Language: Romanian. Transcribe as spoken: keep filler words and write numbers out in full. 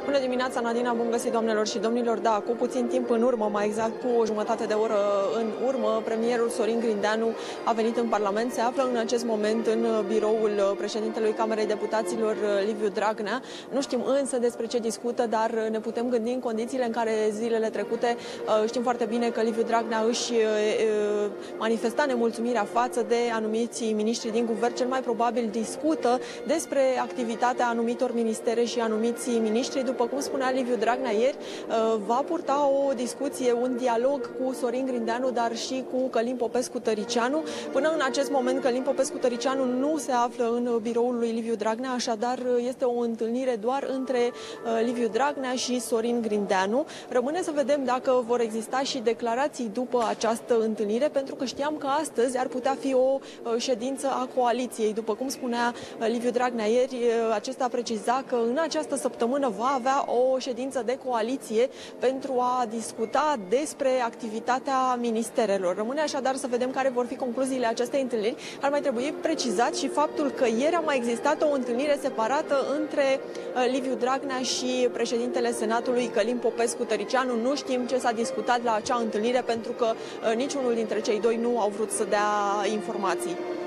Bună dimineața, Nadina, bun găsit, doamnelor și domnilor. Da, cu puțin timp în urmă, mai exact cu o jumătate de oră în urmă, premierul Sorin Grindeanu a venit în Parlament. Se află în acest moment în biroul președintelui Camerei Deputaților, Liviu Dragnea. Nu știm însă despre ce discută, dar ne putem gândi în condițiile în care zilele trecute știm foarte bine că Liviu Dragnea își manifesta nemulțumirea față de anumiți miniștri din guvern. Cel mai probabil discută despre activitatea anumitor ministere și anumiți miniștri. După cum spunea Liviu Dragnea ieri, va purta o discuție, un dialog cu Sorin Grindeanu, dar și cu Călin Popescu-Tăriceanu. Până în acest moment, Călin Popescu-Tăriceanu nu se află în biroul lui Liviu Dragnea, așadar este o întâlnire doar între Liviu Dragnea și Sorin Grindeanu. Rămâne să vedem dacă vor exista și declarații după această întâlnire, pentru că știam că astăzi ar putea fi o ședință a coaliției. După cum spunea Liviu Dragnea ieri, acesta preciza că în această săptămână va avea o ședință de coaliție pentru a discuta despre activitatea ministerelor. Rămâne așadar să vedem care vor fi concluziile acestei întâlniri. Ar mai trebui precizat și faptul că ieri a mai existat o întâlnire separată între Liviu Dragnea și președintele Senatului, Călin Popescu-Tăriceanu. Nu știm ce s-a discutat la acea întâlnire, pentru că niciunul dintre cei doi nu au vrut să dea informații.